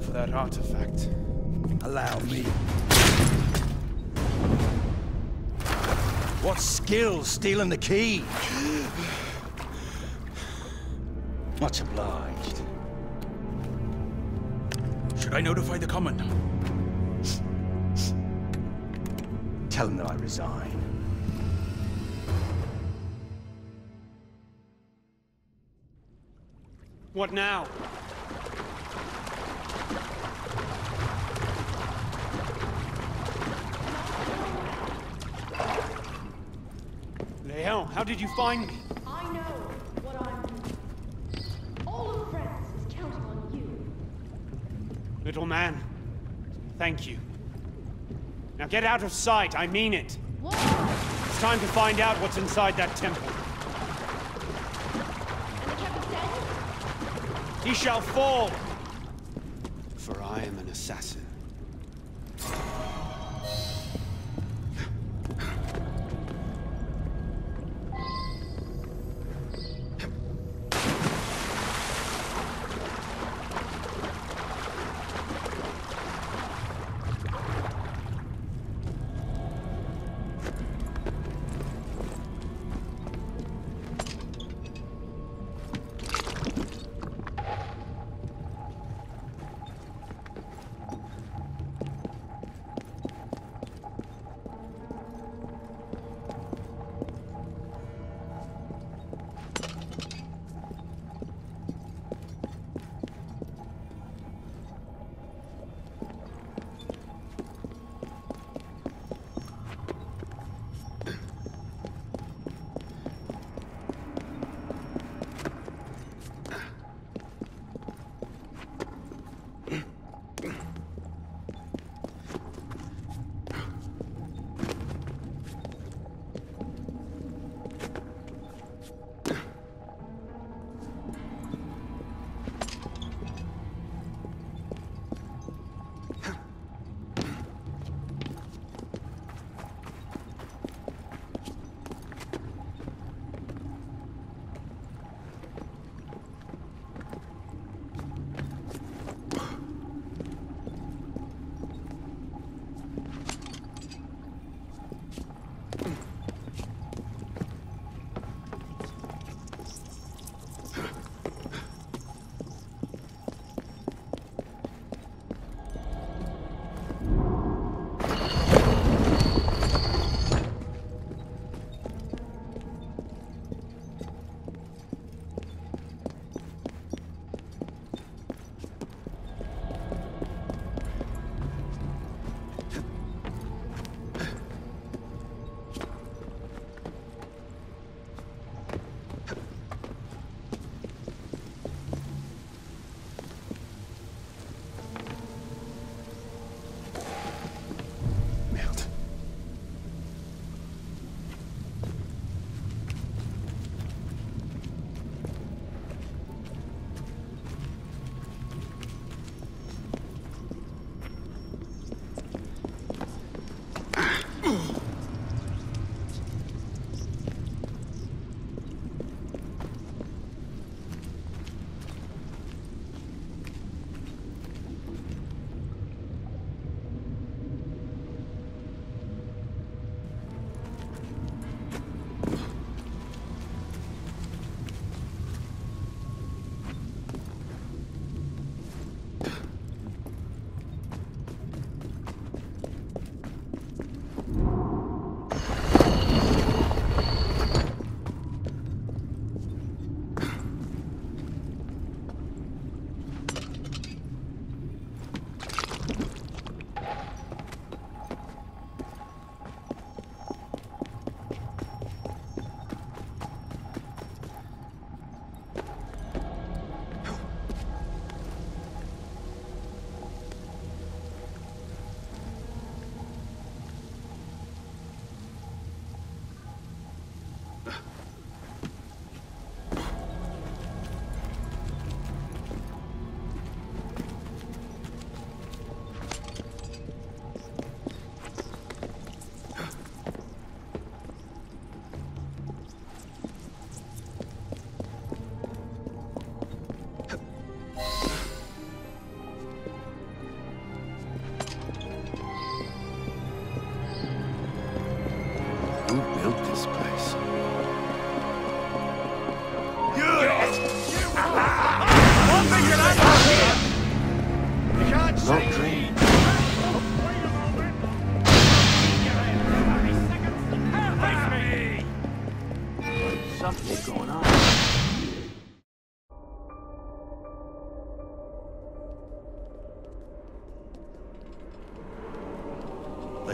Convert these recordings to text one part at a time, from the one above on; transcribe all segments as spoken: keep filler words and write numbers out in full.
for that artifact. Allow me. What skill stealing the key? Much obliged. Should I notify the Common? Tell him that I resign. What now? Leon, how did you find me? I know what I'm doing. All of France is counting on you. Little man, thank you. Now get out of sight, I mean it. What? It's time to find out what's inside that temple. And the captain said? He shall fall! For I am an assassin.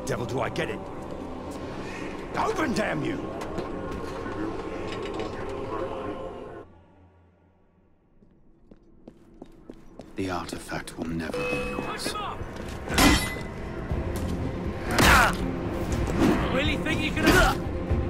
devil do I get it? Open, damn you! The artifact will never be yours. Really think you can...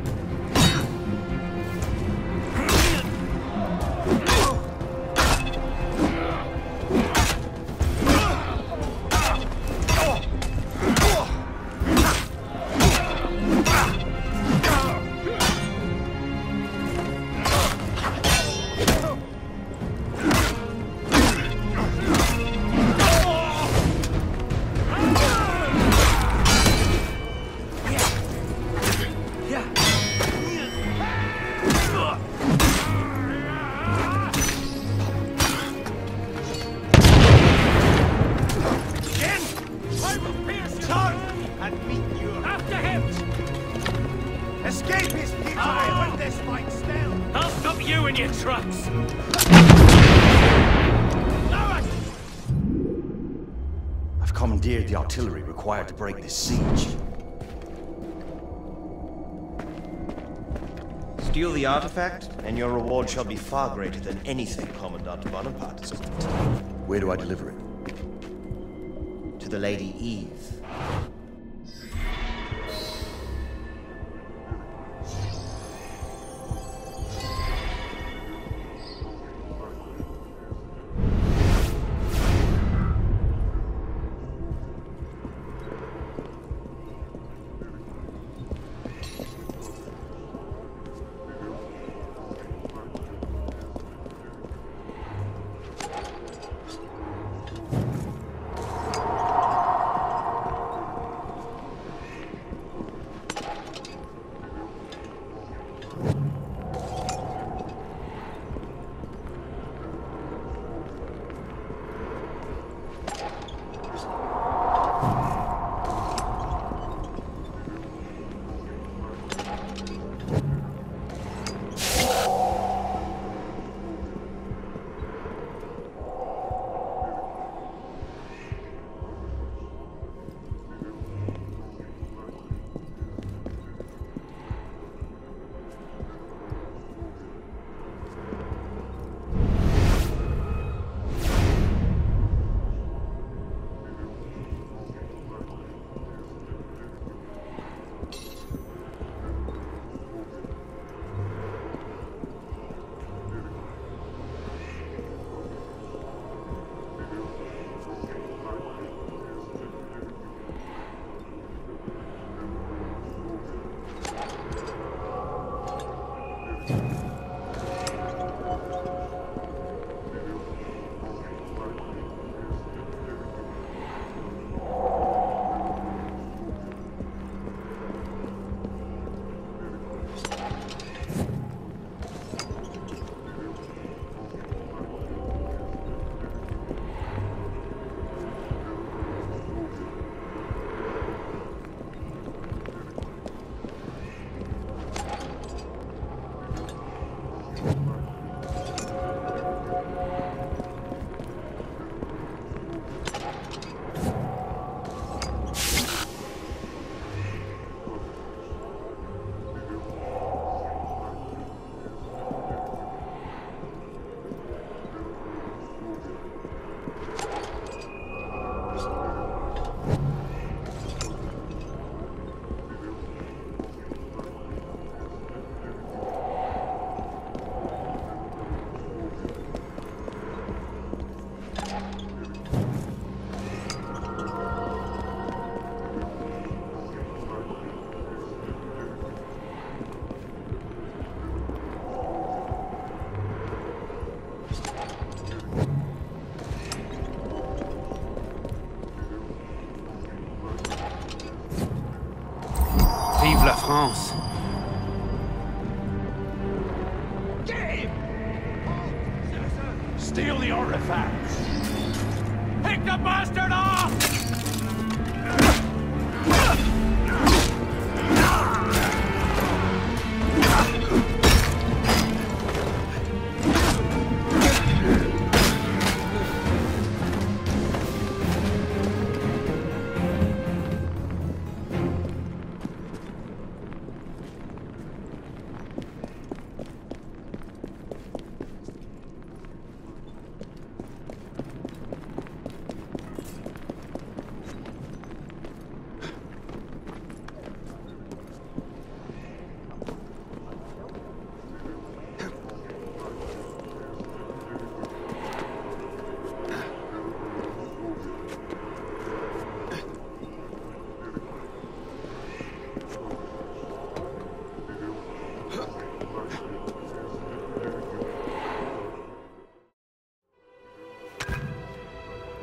Escape is futile when this fight still! I'll stop you in your tracks! I've commandeered the artillery required to break this siege. Steal the artifact, and your reward shall be far greater than anything Commandant Bonaparte has got. Where do I deliver it? To the Lady Eve. Vive la France! Steal the artifacts! Pick the bastard off!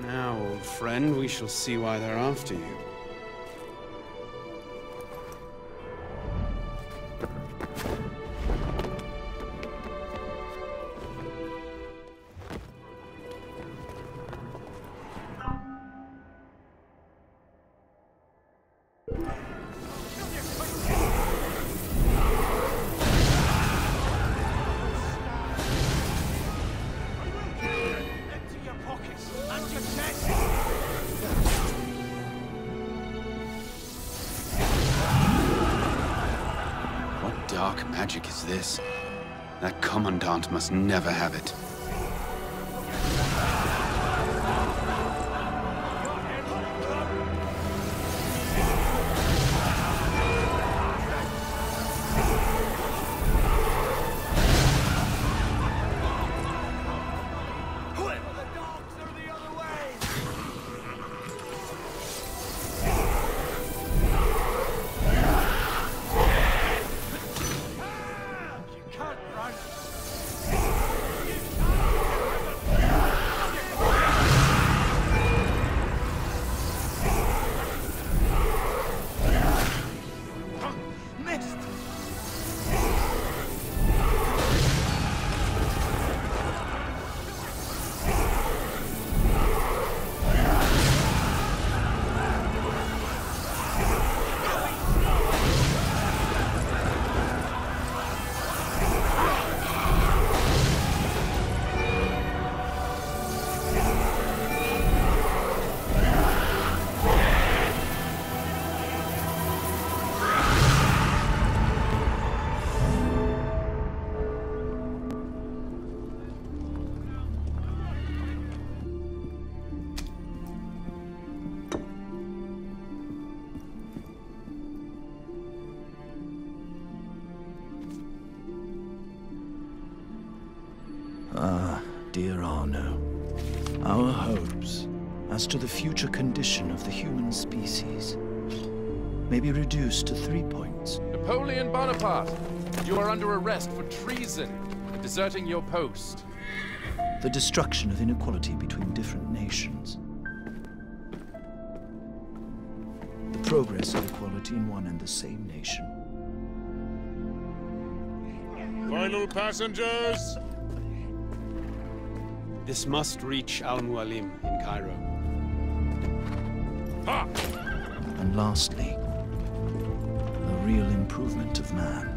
Now, old friend, we shall see why they're after you. Dark magic is this? That Commandant must never have it. Ah, dear Arno, our hopes as to the future condition of the human species may be reduced to three points. Napoleon Bonaparte, you are under arrest for treason and deserting your post. The destruction of inequality between different nations. The progress of equality in one and the same nation. Final passengers! This must reach Al-Mualim in Cairo. Ha! And lastly, the real improvement of man.